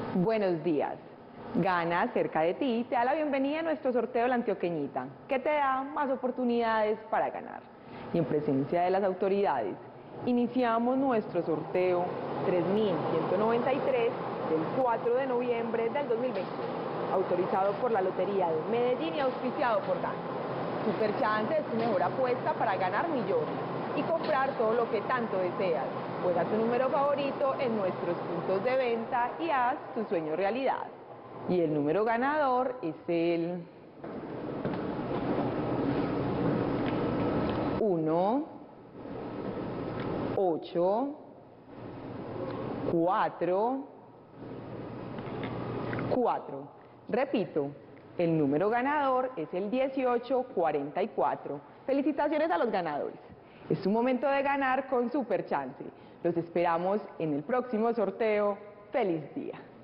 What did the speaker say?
Buenos días. Gana cerca de ti te da la bienvenida a nuestro sorteo de la Antioqueñita, que te da más oportunidades para ganar. Y en presencia de las autoridades, iniciamos nuestro sorteo 3193 del 4 de noviembre del 2020, autorizado por la Lotería de Medellín y auspiciado por GAN. Superchance es tu mejor apuesta para ganar millones y comprar todo lo que tanto deseas. Juega tu número favorito en nuestros puntos de venta y haz tu sueño realidad. Y el número ganador es el 1, 8, 4, 4. Repito, el número ganador es el 1844. Felicitaciones a los ganadores. Es tu momento de ganar con Superchance. Los esperamos en el próximo sorteo. ¡Feliz día!